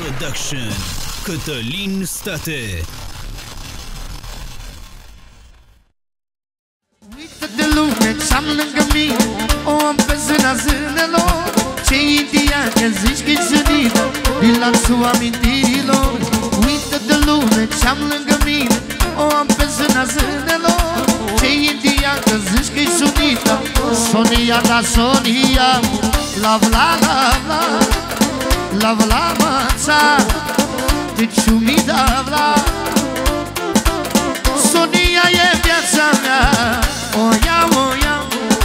Production. Cătălin State. Uită-te lume ce-am lângă mine, o am pe zâna zânelor. Ce India că zici că-i zânită din lanțul amintirilor. Uită-te lume ce-am lângă mine, o am pe zâna zânelor. Ce India că zici că-i zânită, Sonia da Sonia. Love la love la, love la mața, deci mi da la. Sonia e viața mea, o iau, o iau.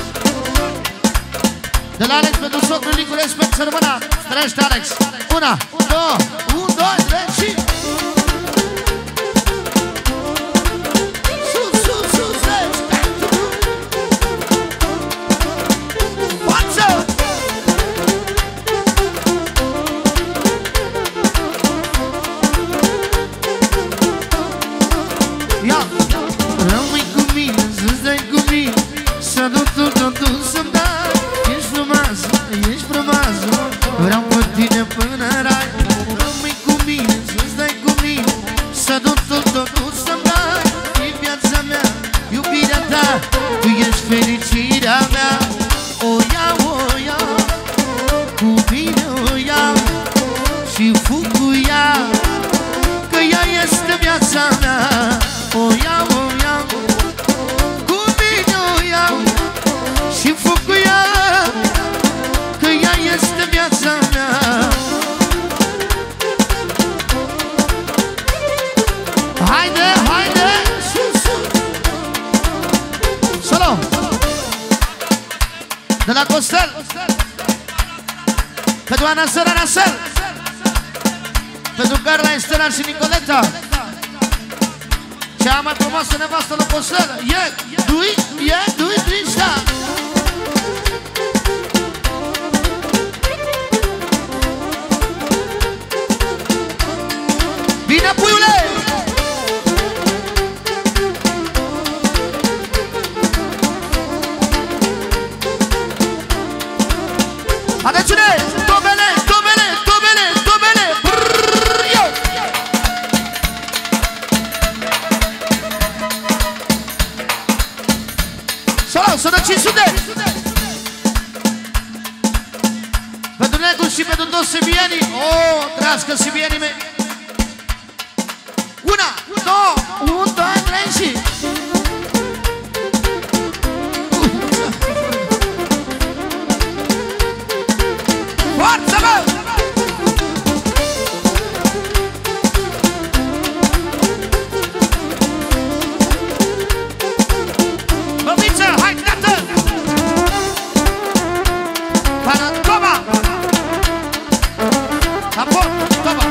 De la Alex pentru socru Licu, respect să rămână. Străiește Alex. Una, două, un, doi, trei și... Sus, sus, sus, respect. Față! Ia! Rămâi cu mine, să-ți dai cu mine, să nu totul să-mi dai. Ești frumoasă, ești frumoasă, vreau pe tine până în rai. Rămâi cu mine, să-ți dai cu mine, să nu totul să-mi dai. E viața mea, iubirea ta, tu ești fericirea mea. O iau, cu mine o iau și fug cu ea, că ea este viața mea. O iau, cu mine o iau și fug cu ea, că ea este viața mea. Haide, haide, sus, sus. Solo de la Costel pentru Ana Săr, Ana Săr, pentru Carla, Estela și Nicoleta, cea mai frumoasă nevastă la Costel. Dui, Trista. Bine, puiule! Atențiune! Tobele, tobele, tobele, tobele! Brrrr, eu! Salam, sună 500! Pentru Negu și pentru toți sibienii. Oh, trească sibienii mei! Una, două, un, doi, trei și... Forță, bă! Băbiță, hai, tată! Pana, toma! Aport, toma!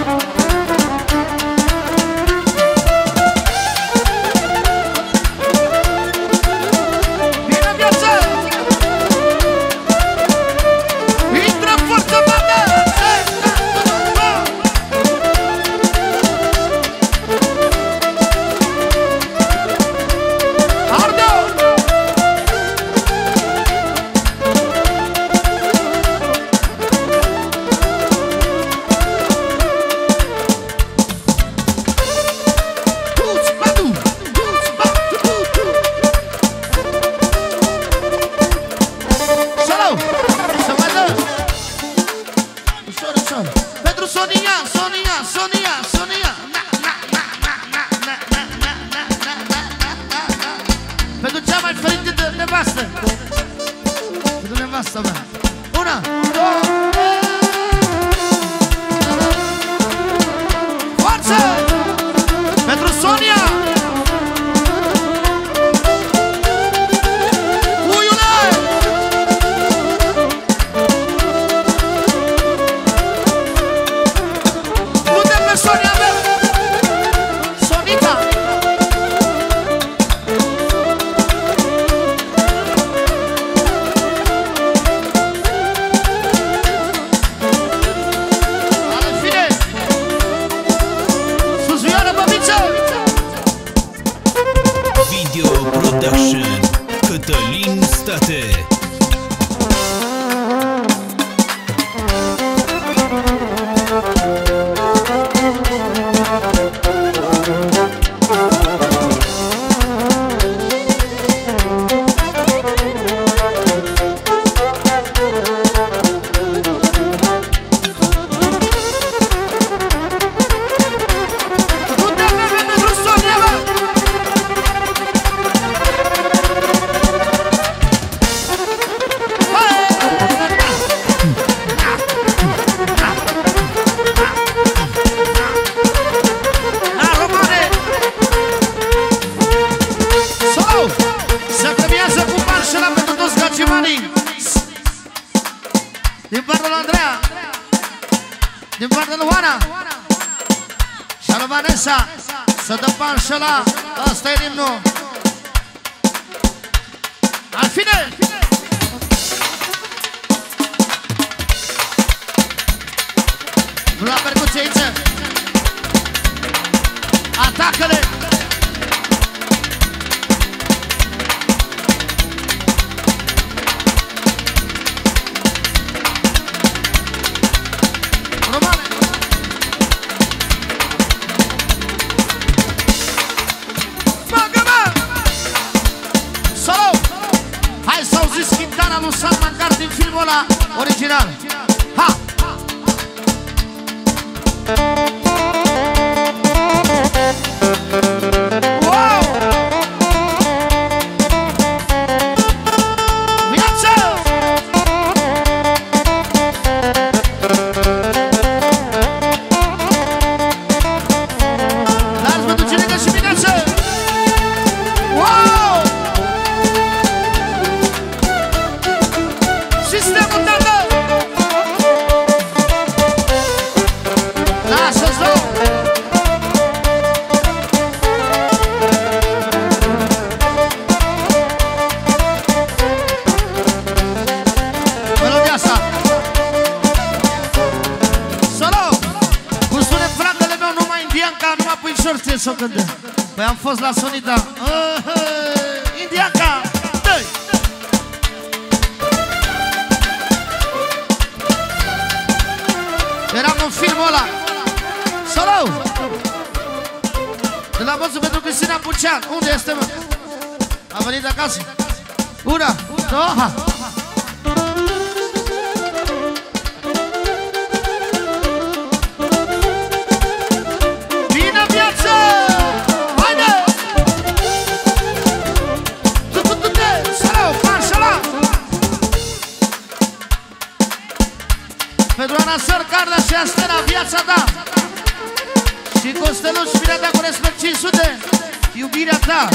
Pentru Sonia, Sonia, Sonia, Sonia. Pentru cea mai fericită nevastă. Pentru nevasta mea. Una, două. Forță! Pentru Sonia. toată lui Oana și lui Vanessa. Să dă bani și ăla. Ăsta e rimnul. Al fine! Nu la percuție aici. Atacă-le! Romane! Bagă-mă! Solo! Hai să auziți chintana lui Salman Khan din filmul ăla original. Ha! Wow! Viață! Las mă duce legă și viață! Wow! Sistemul tău! Lasă-ți dau! Melodia asta! Solo! Cum spune fratele meu, numai indianca, numai puișorțe s-o cântă. Păi am fost la Sonita. Indianca! Dă-i! Eram în filmul ăla. Solo! De la văzut pentru Cristina Bucean. Unde este, mă? A venit acasă. Una, două. Bine viață! Haide! Tu-te! Solo! Marșala! Pentru Anasăr, Carla și Astera, viața ta. Și Costeluș, firea ta cu respect 500. Iubirea ta.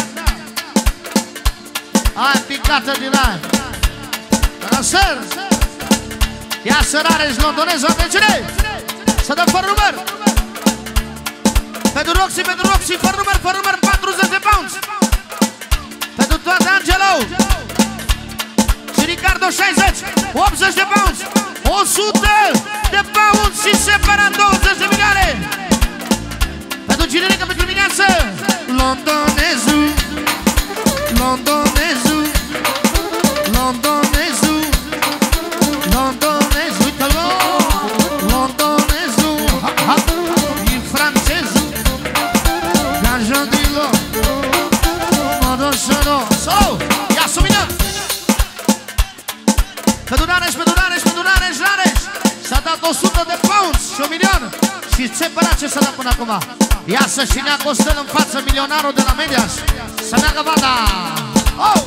Ai picată din aia. Anasăr. Ia sărare-și londoneză, atențiune. Să dă fără număr. Pentru Roxy, fără număr, 40 de pounds. Pentru toate Angelo. Și Ricardo 60, 80 de pounds. 100 de pounds și separat 20 de milioane. Pentru Ginerică, pentru dimineață. Londonezu, Londonezu, Londonezu, Londonezu, uite-l-o. Londonezu, ha, ha, in francezul. Gajodilo, modoșono. Solo, ia sumină. Pentru Rareș, Rareș. S-a dat 100 de pounds și 1 milion. Și ce părea ce s-a dat până acum? Ia să-și nea Costel în față, milionarul de la Mediaș. Să meargă banda. Oh!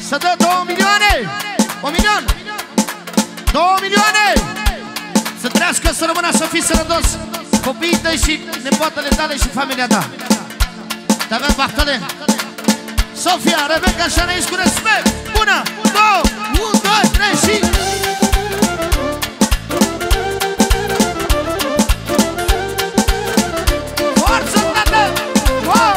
Să dă 2 milioane. 1 milion. 2 milioane. Să trăiască, să rămână, să fii sănătos copiii tăi și nepoatele tale și familia ta. Te avem bahtele. Sofia, Rebecca și Anaïs cu respect. 1, 2, 3 și... Forță, tată! Wow!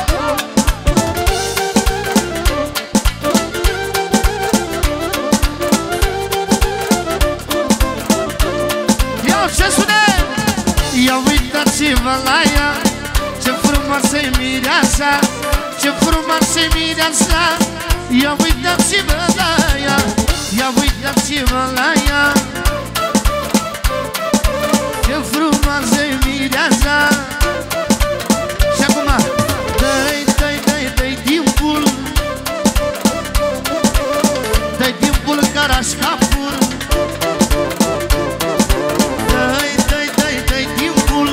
Iau ce sune! Ia uitați-vă la ea, ce frumoasă-i mireasa, ce frumoasă-i mireasa. Ia uitați-vă la ea, ia uitați-vă la ea, ce frumoasă-i mireasa. Și acum, dă-i timpul, dă-i timpul carașcapul. Dă-i timpul,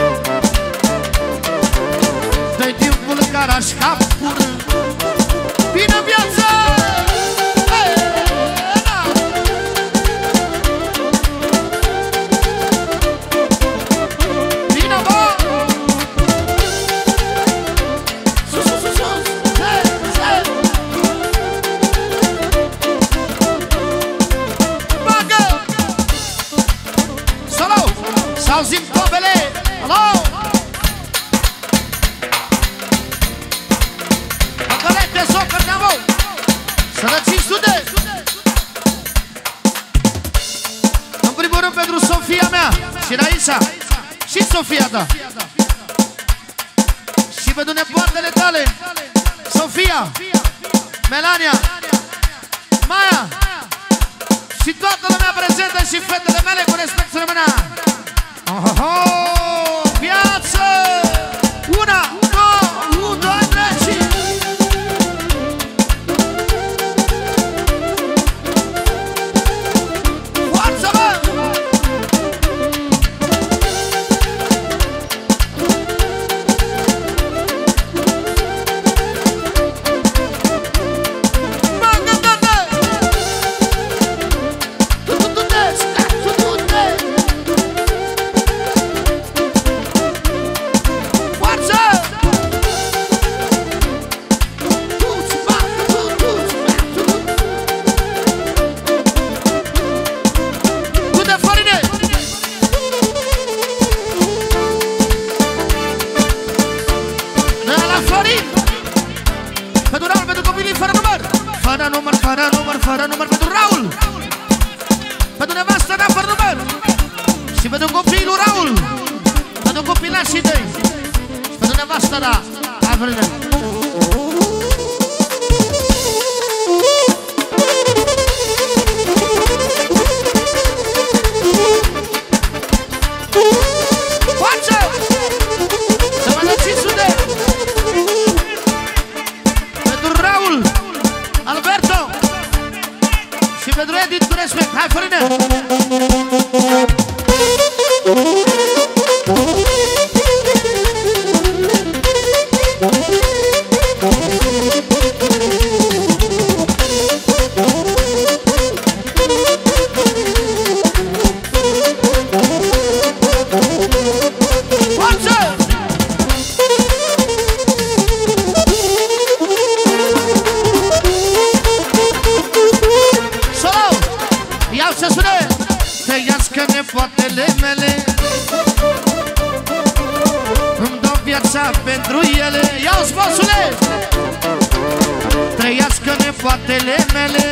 dă-i timpul carașcapul. Bine viața! Bine, bă! Sus, sus, sus, sus! Bagă! Solo! S-auzim tobele! Alo! Păcălete, socăr, neamă! Sărății stude! În primul rând pentru Sofia mea și Raisa și Sofia ta și pentru nepoatele tale Sofia, Melania, Maia și toată lumea prezentă și fetele mele cu respect să rămână. Viață! 1, 2, 3 și... Forță, bă! Bagă, tată! Forță! Du-te, Florine! La Florin! Pentru Raul, pentru copiii fără număr! Fără număr, fără număr, fără număr pentru Raul! Pentru nevastă mea fără număr! Și pentru copiii lui Raul! Pentru copilașii tăi! Și pentru nevastă ta! Hai, Florine! Forță! Să mă lăsiți unde? Pentru Raul, Alberto și pentru Edith cu respect. Hai, Florine! Forță! Solo! Iau ce sună! Trăiască nepoatele mele, îmi dau viața pentru ele. Iau sponsule! Trăiască nepoatele mele,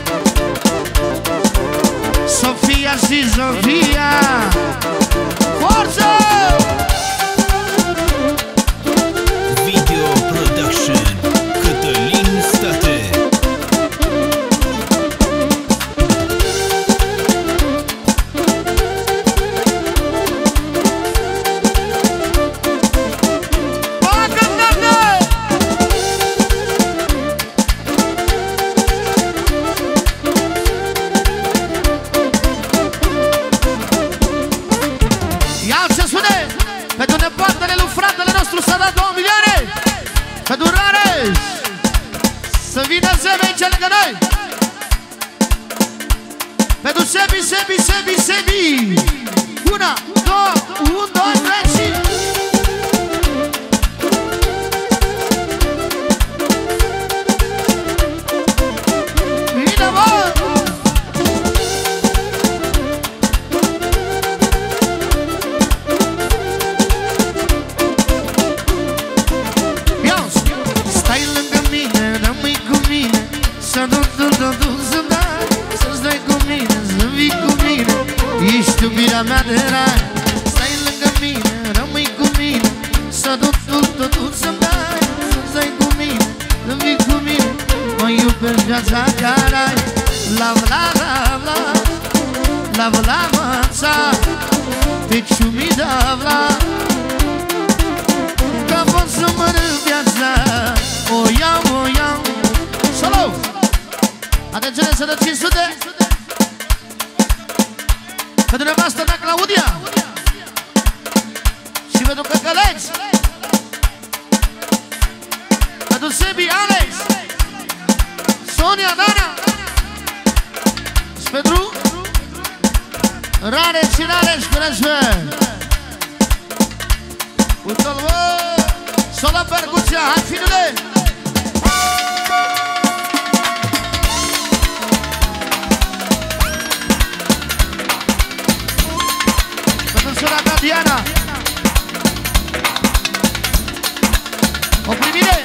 Sofia și Sofia. Forță! Video Production Cătălin State. Pentru nepoatele lui fratele nostru s-a dat 2 milioane. Pentru Rareș, să vină zeme aici lângă noi. Sebi, Sebi, Sebi, Sebi. Una, două, un, doi, trei și... Bine, mă! Stai lângă mine, rămâi cu mine, să nu să-mi dai, să stai cu mine, să vii cu mine, ești iubirea mea de rai. Stai lângă mine, rămâi cu mine, să nu să-mi dai, să stai cu mine, să vii cu mine, mă iubești viața care ai. La vla, la vla, la vla măța, te ciumi da vla, că pot să mănânc viața. O iau Solo! Atențiune, să dă 500 pentru nevastă mea Claudia și pentru Căcăleț, pentru Sebi, Alex, Sonia, Dana și pentru Rare și Rare și Crășve. Uite-l, bă! Solo percuția, hai finule! Sora ta Diana, o primire.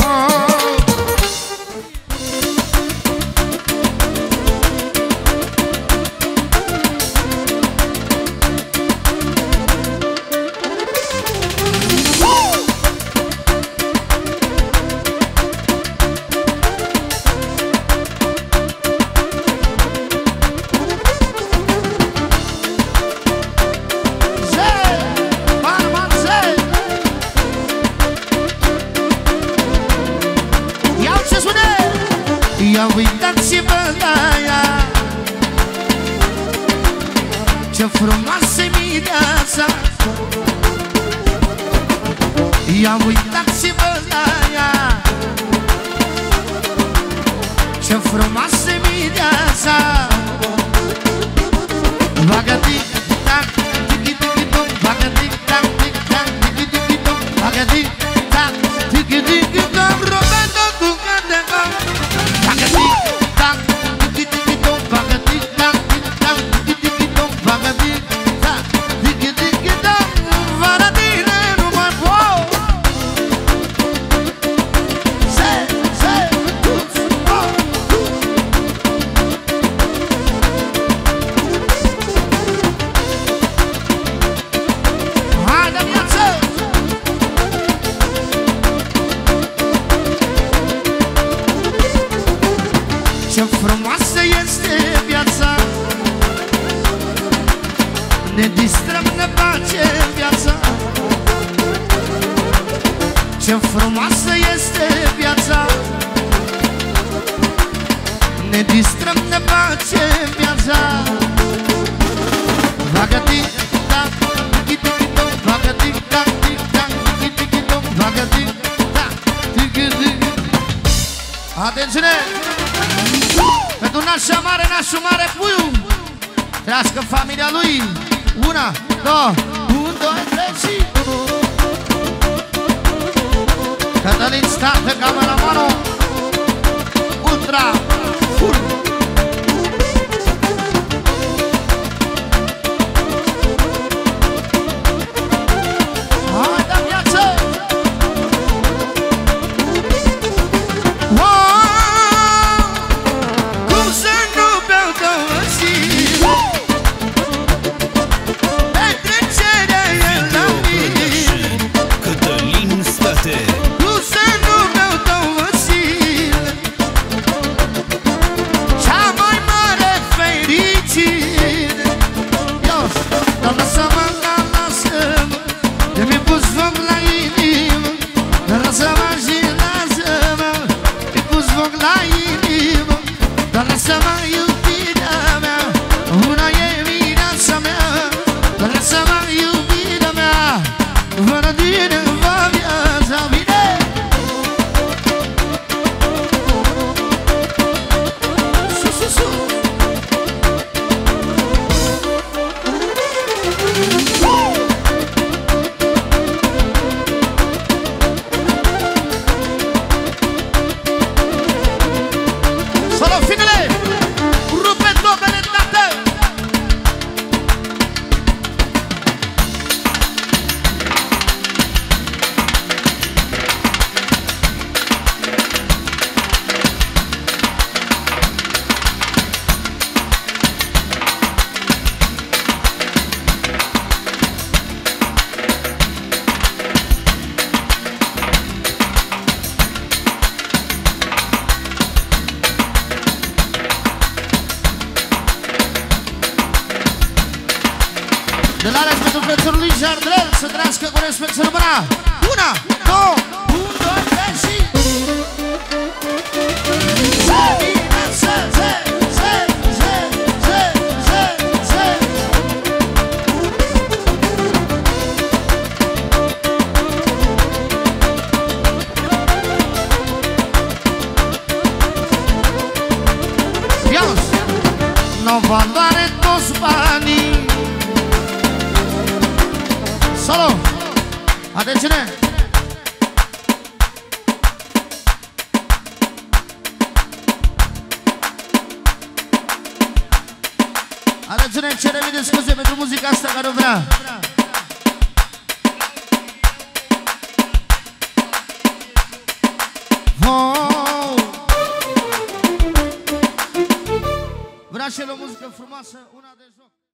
Ia uitați-vă la ea, ce frumoasă-i mireasa. Ia uitați-vă la ea, ce frumoasă-i mireasa. Bagă tic-tac, tiki-tiki-tum, bagă tic-tac, tic-tac, tiki-tiki-tum, bagă tic-tac, tiki-tiki-tum, Roberto cu cântecam. Bagă tic-tac, tiki-tiki-tum, bagă tic-tac, tic-tac, tiki-tiki-tum, bagă tic-tac, tiki-tiki-tum, fără tine nu mai pot. Haide viață! Ce frumoasă este viața, ne distrăm, ne place viața. Ce frumoasă este viața, ne distrăm, ne place viața. Bagă tic-tac, tiki-tiki-tum, bagă tic-tac, tic-tac, tiki-tiki-tum, bagă tic-tac, tiki-tiki-tum. Atențiune! Pentru nașa mare, nașul mare, puiu, trească familia lui. Una, două, un, doi, trei și... Cătălin Stată, cameramanul Ultra Full. Haide viață! Cătălin State. Nu se nu beau două zile. De la ales pentru prețul lui Jardrel. Să trăiască cu respect să număra. 1, 2, 1, 2, 3 și... Nu valoare toți banii. Solo! Atențiune! Atențiune, cerem mii de scuze pentru muzica asta care o vrea. Vrea și el o muzică frumoasă, una de joc.